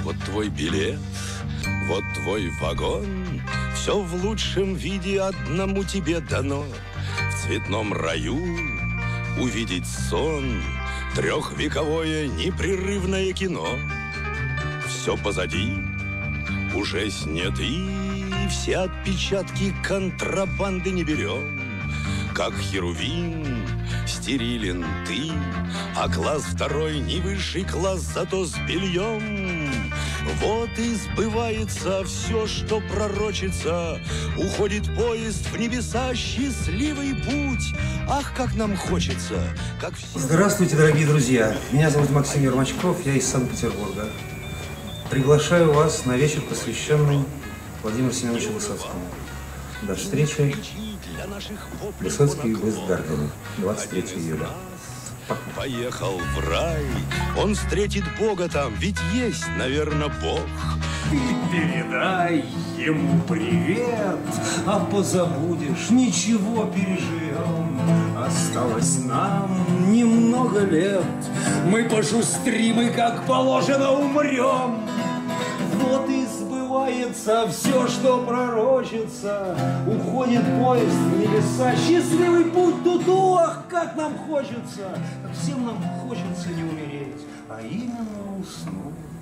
вот твой билет, вот твой вагон. Все в лучшем виде одному тебе дано. В цветном раю увидеть сон, трехвековое непрерывное кино. Все позади, уже сняты, все отпечатки контрабанды не берем. Как херувим стерилен ты, а класс второй не высший класс, зато с бельем. Вот и сбывается все, что пророчится. Уходит поезд в небеса, счастливый путь. Ах, как нам хочется, как все... Здравствуйте, дорогие друзья. Меня зовут Максим Ермачков, я из Санкт-Петербурга. Приглашаю вас на вечер, посвященный Владимиру Семеновичу Высоцкому. До встречи. Высоцкий в Истгардене, 23 июля. Поехал в рай, он встретит Бога там, ведь есть, наверное, Бог. Передай ему привет, а позабудешь, ничего переживем. Осталось нам немного лет, мы пошустрим и как положено умрем. Вот и сбывается все, что пророчится. Уходит поезд в небеса, счастливый путь туда. Ах, как нам хочется, как всем нам хочется не умереть, а именно уснуть.